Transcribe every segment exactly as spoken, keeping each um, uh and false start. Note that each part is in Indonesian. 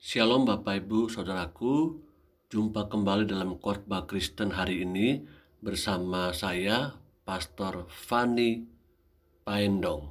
Shalom Bapak Ibu Saudaraku, jumpa kembali dalam khotbah Kristen hari ini bersama saya, Pastor Fani Paendong.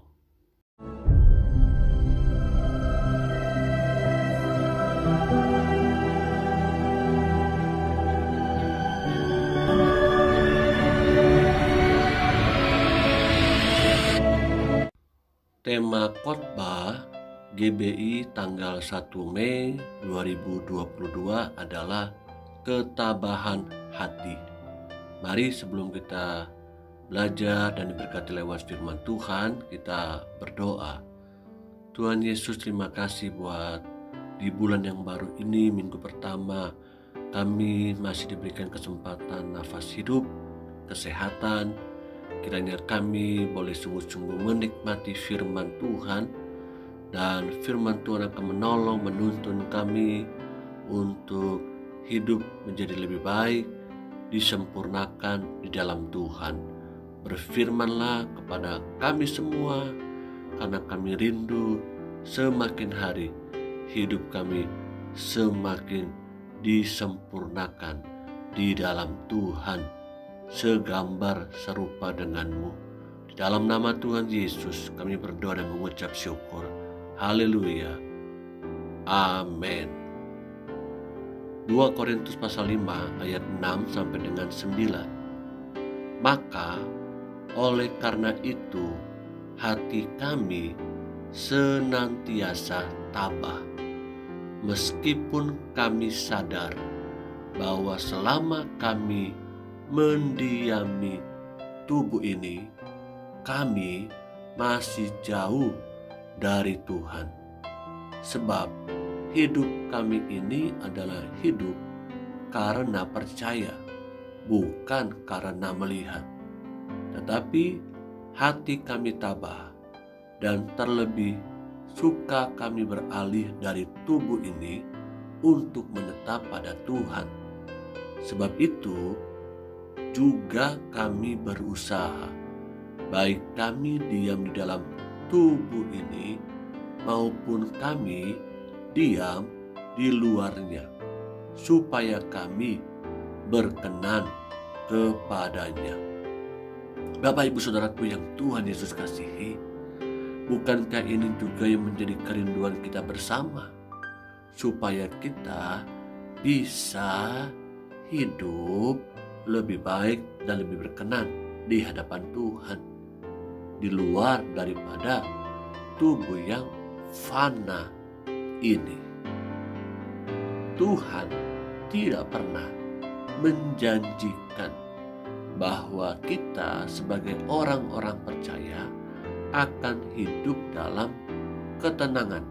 Tema khotbah G B I tanggal satu Mei dua ribu dua puluh dua adalah ketabahan hati. Mari sebelum kita belajar dan diberkati lewat firman Tuhan, kita berdoa. Tuhan Yesus, terima kasih buat di bulan yang baru ini, minggu pertama, kami masih diberikan kesempatan nafas hidup, kesehatan. Kiranya kami boleh sungguh-sungguh menikmati firman Tuhan, dan firman Tuhan akan menolong, menuntun kami untuk hidup menjadi lebih baik, disempurnakan di dalam Tuhan. Berfirmanlah kepada kami semua, karena kami rindu semakin hari hidup kami semakin disempurnakan di dalam Tuhan, segambar serupa denganmu. Di dalam nama Tuhan Yesus kami berdoa dan mengucap syukur. Haleluya. Amin. dua Korintus pasal lima ayat enam sampai dengan sembilan. Maka oleh karena itu hati kami senantiasa tabah, meskipun kami sadar bahwa selama kami mendiami tubuh ini, kami masih jauh dari Tuhan. Sebab hidup kami ini adalah hidup karena percaya, bukan karena melihat. Tetapi hati kami tabah, dan terlebih suka kami beralih dari tubuh ini untuk menetap pada Tuhan. Sebab itu juga kami berusaha, baik kami diam di dalam tubuh ini maupun kami diam di luarnya, supaya kami berkenan kepadanya. Bapak Ibu Saudaraku yang Tuhan Yesus kasihi, bukankah ini juga yang menjadi kerinduan kita bersama, supaya kita bisa hidup lebih baik dan lebih berkenan di hadapan Tuhan, di luar daripada tubuh yang fana ini. Tuhan tidak pernah menjanjikan bahwa kita sebagai orang-orang percaya akan hidup dalam ketenangan.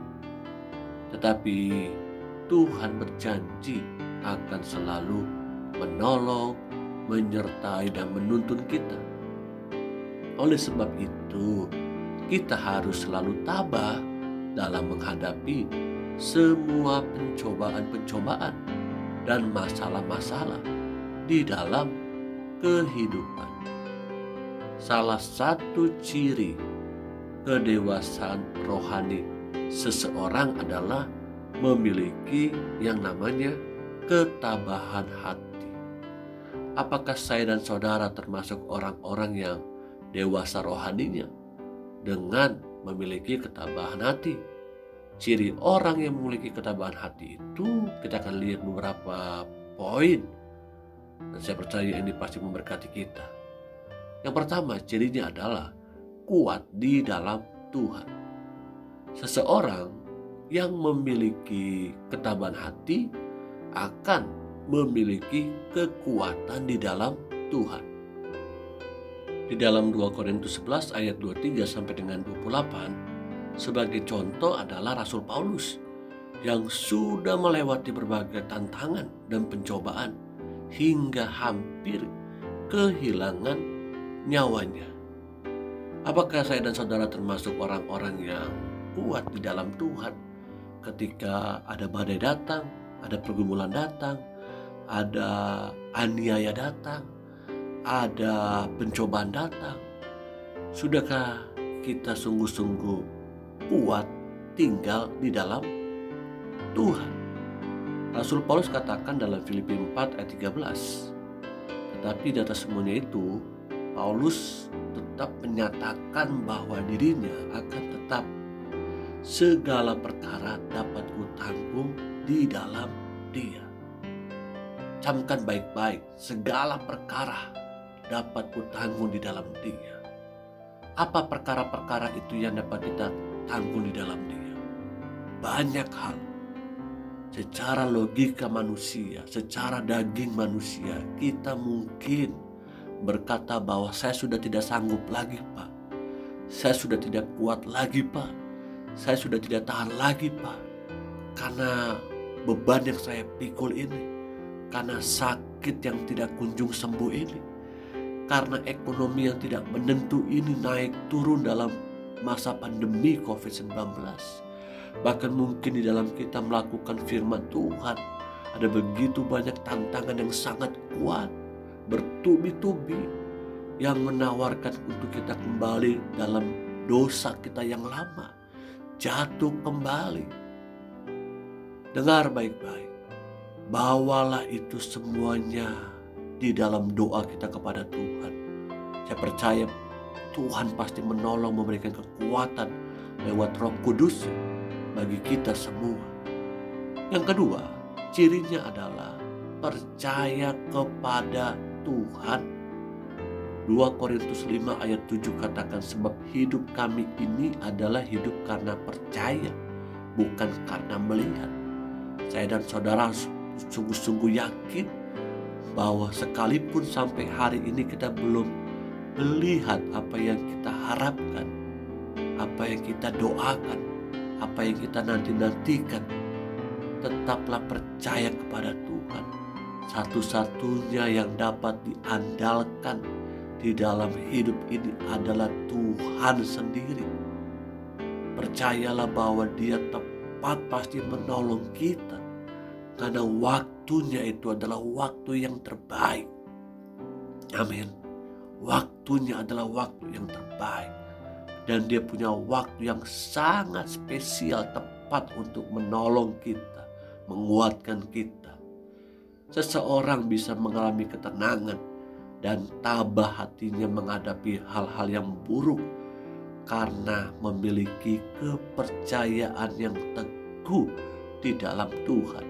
Tetapi Tuhan berjanji akan selalu menolong, menyertai dan menuntun kita. Oleh sebab itu, kita harus selalu tabah dalam menghadapi semua pencobaan-pencobaan dan masalah-masalah di dalam kehidupan. Salah satu ciri kedewasaan rohani seseorang adalah memiliki yang namanya ketabahan hati. Apakah saya dan saudara termasuk orang-orang yang dewasa rohaninya dengan memiliki ketabahan hati? Ciri orang yang memiliki ketabahan hati itu kita akan lihat beberapa poin, dan saya percaya ini pasti memberkati kita. Yang pertama, cirinya adalah kuat di dalam Tuhan. Seseorang yang memiliki ketabahan hati akan memiliki kekuatan di dalam Tuhan. Di dalam dua Korintus sebelas ayat dua puluh tiga sampai dengan dua puluh delapan, sebagai contoh adalah Rasul Paulus yang sudah melewati berbagai tantangan dan pencobaan hingga hampir kehilangan nyawanya. Apakah saya dan saudara termasuk orang-orang yang kuat di dalam Tuhan ketika ada badai datang, ada pergumulan datang, ada aniaya datang, ada pencobaan datang? Sudahkah kita sungguh-sungguh kuat tinggal di dalam Tuhan? Rasul Paulus katakan dalam Filipi empat ayat tiga belas, tetapi di atas semuanya itu, Paulus tetap menyatakan bahwa dirinya akan tetap segala perkara dapat kutanggung di dalam Dia. Camkan baik-baik, segala perkara dapat kutanggung di dalam Dia. Apa perkara-perkara itu yang dapat kita tanggung di dalam Dia? Banyak hal. Secara logika manusia, secara daging manusia, kita mungkin berkata bahwa saya sudah tidak sanggup lagi, Pak. Saya sudah tidak kuat lagi, Pak. Saya sudah tidak tahan lagi, Pak. Karena beban yang saya pikul ini, karena sakit yang tidak kunjung sembuh ini, karena ekonomi yang tidak menentu ini naik turun dalam masa pandemi covid sembilan belas. Bahkan mungkin di dalam kita melakukan firman Tuhan, ada begitu banyak tantangan yang sangat kuat, bertubi-tubi, yang menawarkan untuk kita kembali dalam dosa kita yang lama, jatuh kembali. Dengar baik-baik, bawalah itu semuanya di dalam doa kita kepada Tuhan. Saya percaya Tuhan pasti menolong, memberikan kekuatan lewat Roh Kudus bagi kita semua. Yang kedua, cirinya adalah percaya kepada Tuhan. dua Korintus lima ayat tujuh katakan, sebab hidup kami ini adalah hidup karena percaya, bukan karena melihat. Saya dan saudara sungguh-sungguh yakin bahwa sekalipun sampai hari ini kita belum melihat apa yang kita harapkan, apa yang kita doakan, apa yang kita nanti-nantikan, tetaplah percaya kepada Tuhan. Satu-satunya yang dapat diandalkan di dalam hidup ini adalah Tuhan sendiri. Percayalah bahwa Dia tepat pasti menolong kita, karena waktunya itu adalah waktu yang terbaik. Amin. Waktunya adalah waktu yang terbaik. Dan Dia punya waktu yang sangat spesial, tepat untuk menolong kita, menguatkan kita. Seseorang bisa mengalami ketenangan dan tabah hatinya menghadapi hal-hal yang buruk karena memiliki kepercayaan yang teguh di dalam Tuhan.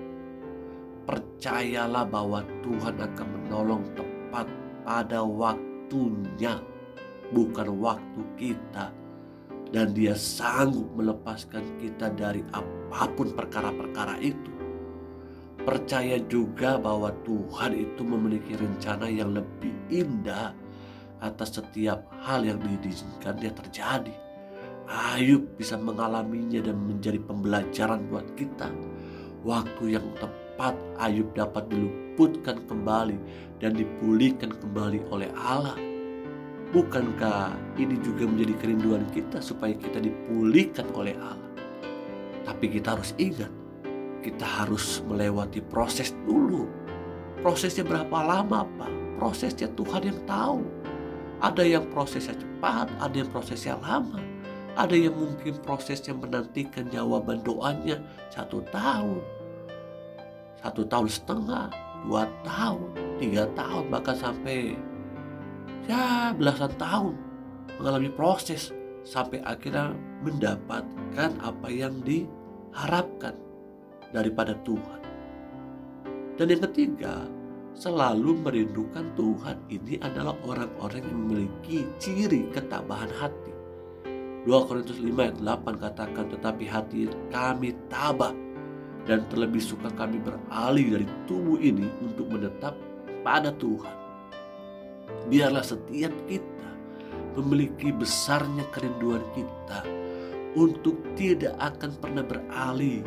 Percayalah bahwa Tuhan akan menolong tepat pada waktunya, bukan waktu kita. Dan Dia sanggup melepaskan kita dari apapun perkara-perkara itu. Percaya juga bahwa Tuhan itu memiliki rencana yang lebih indah atas setiap hal yang diizinkannya terjadi. Ayub bisa mengalaminya dan menjadi pembelajaran buat kita. Waktu yang tepat Ayub dapat diluputkan kembali dan dipulihkan kembali oleh Allah. Bukankah ini juga menjadi kerinduan kita supaya kita dipulihkan oleh Allah? Tapi kita harus ingat, kita harus melewati proses dulu. Prosesnya berapa lama, Pak? Prosesnya Tuhan yang tahu. Ada yang prosesnya cepat, ada yang prosesnya lama. Ada yang mungkin prosesnya menantikan jawaban doanya satu tahun, satu tahun setengah, dua tahun, tiga tahun, bahkan sampai ya belasan tahun mengalami proses sampai akhirnya mendapatkan apa yang diharapkan daripada Tuhan. Dan yang ketiga, selalu merindukan Tuhan. Ini adalah orang-orang yang memiliki ciri ketabahan hati. dua Korintus lima ayat delapan katakan, tetapi hati kami tabah dan terlebih suka kami beralih dari tubuh ini untuk menetap pada Tuhan. Biarlah setiap kita memiliki besarnya kerinduan kita untuk tidak akan pernah beralih,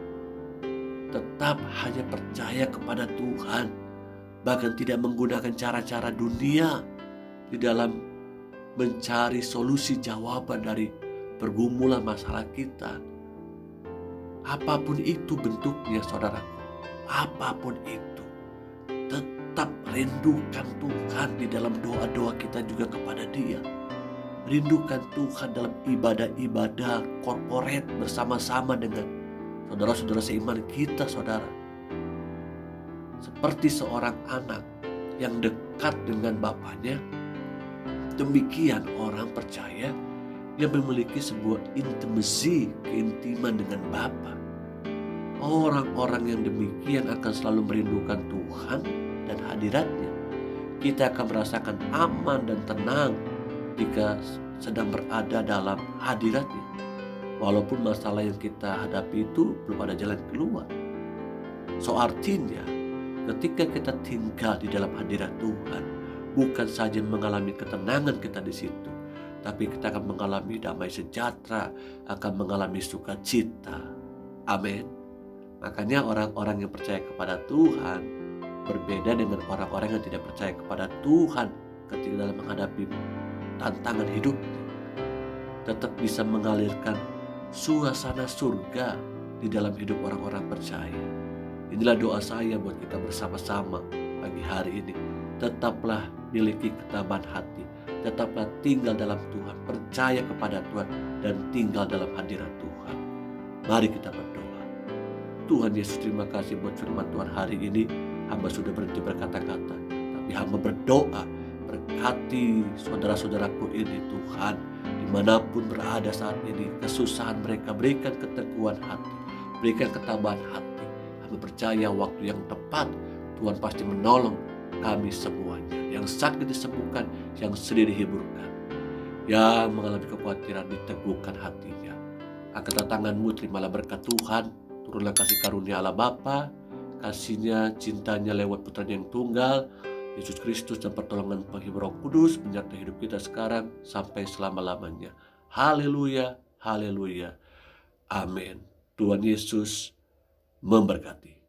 tetap hanya percaya kepada Tuhan, bahkan tidak menggunakan cara-cara dunia di dalam mencari solusi jawaban dari pergumulan masalah kita. Apapun itu bentuknya, saudaraku, apapun itu, tetap rindukan Tuhan di dalam doa-doa kita juga kepada Dia. Rindukan Tuhan dalam ibadah-ibadah korporat bersama-sama dengan saudara-saudara seiman kita, saudara. seperti seorang anak yang dekat dengan bapaknya, demikian orang percaya yang memiliki sebuah intimasi, keintiman dengan Bapa. Orang-orang yang demikian akan selalu merindukan Tuhan dan hadiratnya. Kita akan merasakan aman dan tenang jika sedang berada dalam hadiratnya. Walaupun masalah yang kita hadapi itu belum ada jalan keluar. So artinya ketika kita tinggal di dalam hadirat Tuhan, bukan saja mengalami ketenangan kita di situ, tapi kita akan mengalami damai sejahtera, akan mengalami sukacita. Amin. Makanya orang-orang yang percaya kepada Tuhan berbeda dengan orang-orang yang tidak percaya kepada Tuhan ketika dalam menghadapi tantangan hidupnya. Tetap bisa mengalirkan suasana surga di dalam hidup orang-orang percaya. Inilah doa saya buat kita bersama-sama pagi hari ini. Tetaplah miliki ketabahan hati, tetaplah tinggal dalam Tuhan, percaya kepada Tuhan, dan tinggal dalam hadirat Tuhan. Mari kita berdoa. Tuhan Yesus, terima kasih buat firman Tuhan hari ini. Hamba sudah berhenti berkata-kata, tapi hamba berdoa, berkati saudara-saudaraku ini Tuhan, dimanapun berada saat ini, kesusahan mereka, berikan keteguhan hati, berikan ketabahan hati. Hamba percaya waktu yang tepat Tuhan pasti menolong kami semuanya. Yang sakit disembuhkan, yang sedih dihiburkan, yang mengalami kekhawatiran diteguhkan hatinya. Angkat tanganmu, terimalah berkat Tuhan, turunlah kasih karunia Allah Bapa, kasihnya, cintanya lewat putranya yang tunggal, Yesus Kristus, dan pertolongan penghibur Roh Kudus menyertai hidup kita sekarang sampai selama-lamanya. Haleluya, haleluya, amin. Tuhan Yesus memberkati.